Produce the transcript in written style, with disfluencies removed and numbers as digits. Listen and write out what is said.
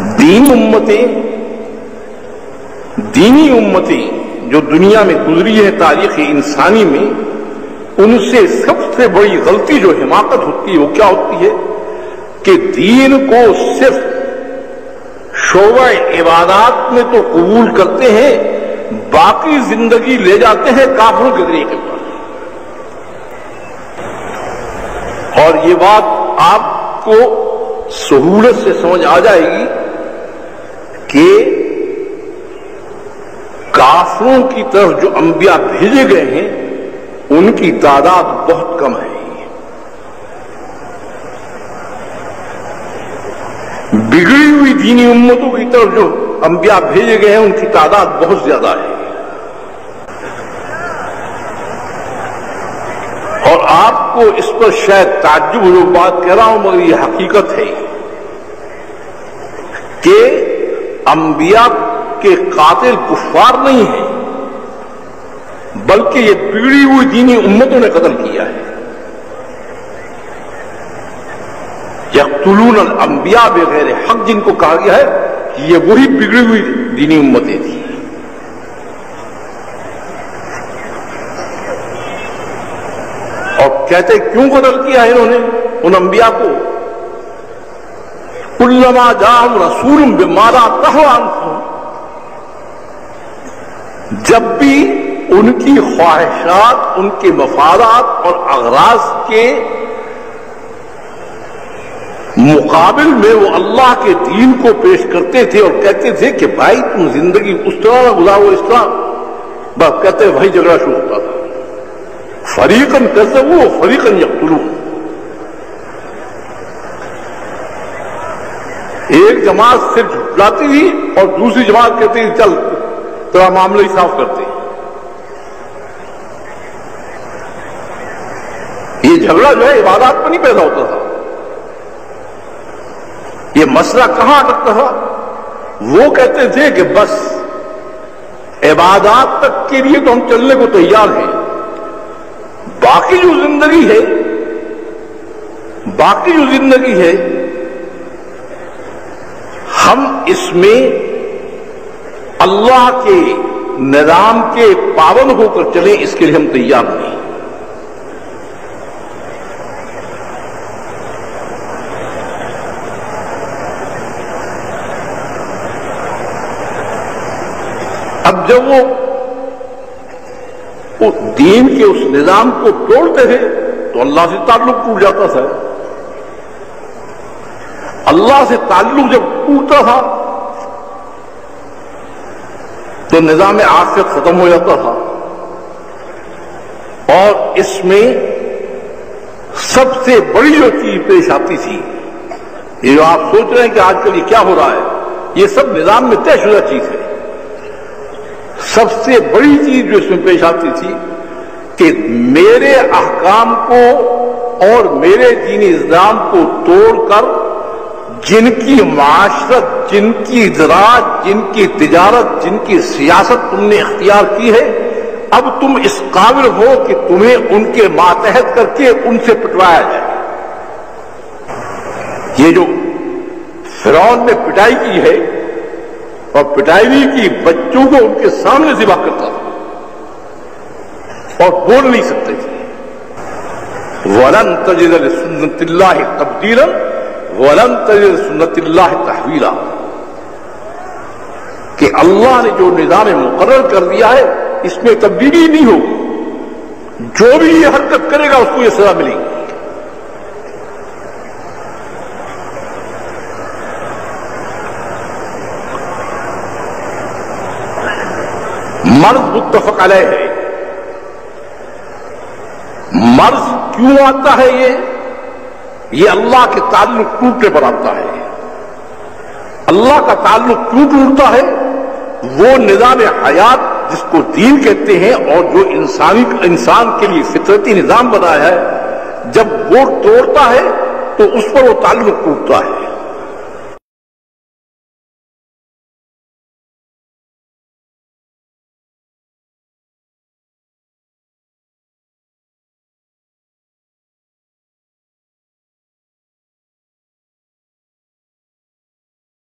دینی امتیں جو دنیا میں گزری ہے تاریخ انسانی میں، ان سے سب سے بڑی غلطی جو حماقت ہوتی ہے وہ کیا ہوتی ہے کہ دین کو صرف شعبہ عبادات میں تو قبول کرتے ہیں، باقی زندگی لے جاتے ہیں کافروں کے طریقے پر۔ اور یہ بات آپ کو سہولت سے سمجھ آ جائے گی کہ کافروں کی طرف جو انبیاء بھیجے گئے ہیں ان کی تعداد بہت کم ہے۔ بگڑی ہوئی دینی امتوں کی طرف جو انبیاء بھیجے گئے ہیں ان کی تعداد بہت زیادہ ہے۔ اور آپ کو اس پر شاید تعجب جو بات کہہ رہا ہوں مگر یہ حقیقت ہے کہ انبیاء کے قاتل کفار نہیں ہیں، بلکہ یہ بگڑی ہوئی دینی امتوں نے قتل کیا ہے۔ یقتلون الانبیاء بغیر حق جن کو کہا گیا ہے یہ وہی بگڑی ہوئی دینی امتیں تھیں۔ اور کہتے کیوں قتل کیا ہے انہوں نے ان انبیاء کو؟ کلما جاءہم رسول بما لا تہوی انفسہم، جب بھی ان کی خواہشات، ان کے مفادات اور اغراض کے مقابل میں وہ اللہ کے دین کو پیش کرتے تھے اور کہتے تھے کہ بھائی تم زندگی اس طرح نہ گزارو اس طرح، بس کہتے وہی جھگڑا شروع ہوتا تھا۔ فریقاً کذبوا و فریقاً یقتلون، ایک جماعت صرف جھٹلاتی تھی اور دوسری جماعت کہتی تھی چل تیرا معاملہ ہی صاف کرتے۔ یہ جھگڑا جو ہے عبادات پر نہیں پیدا ہوتا تھا، یہ مسئلہ کہاں اٹکتا تھا؟ وہ کہتے تھے کہ بس عبادات تک کے لیے تو ہم چلنے کو تیار ہیں، باقی جو زندگی ہے ہم اس میں اللہ کے نظام کے پابند ہو کر چلیں، اس کے لیے ہم تیار نہیں۔ اب جب وہ دین کے اس نظام کو توڑتے تھے تو اللہ سے تعلق ٹوٹ جاتا تھا۔ اللہ سے تعلق جب ٹوٹتا تھا تو نظام آخرت ختم ہو جاتا تھا۔ اور اس میں سب سے بڑی جو چیز پیش آتی تھی، یہ جو آپ سوچ رہے ہیں کہ آج کل یہ کیا ہو رہا ہے، یہ سب نظام میں طے شدہ چیز ہے۔ سب سے بڑی چیز جو اس میں پیش آتی تھی کہ میرے احکام کو اور میرے دینی نظام کو توڑ کر جن کی معاشرت، جن کی زراعت، جن کی تجارت، جن کی سیاست تم نے اختیار کی ہے، اب تم اس قابل ہو کہ تمہیں ان کے ماتحت کر کے ان سے پٹوایا جائے۔ یہ جو فرعون نے پٹائی کی ہے اور پٹائی بھی کی، بچوں کو ان کے سامنے ذبح کرتا تھا اور بول نہیں سکتے تھے۔ وَلَن تَجِدَ لِسُنَّتِ اللَّهِ تَبْدِيلًا وَلَن تَجِدَ لِسُنَّتِ اللَّهِ تَحْوِيلًا، کہ اللہ نے جو نظام مقرر کر دیا ہے اس میں تبدیلی نہیں ہوگی، جو بھی یہ حرکت کرے گا اس کو یہ سزا ملے گی۔ مرض متفق علیہ ہے۔ مرض کیوں آتا ہے؟ یہ اللہ کے تعلق ٹوٹنے پر آتا ہے۔ اللہ کا تعلق کیوں ٹوٹتا ہے؟ وہ نظام حیات جس کو دین کہتے ہیں اور جو انسان کے لیے فطرتی نظام بنایا ہے، جب وہ توڑتا ہے تو اس پر وہ تعلق ٹوٹتا ہے۔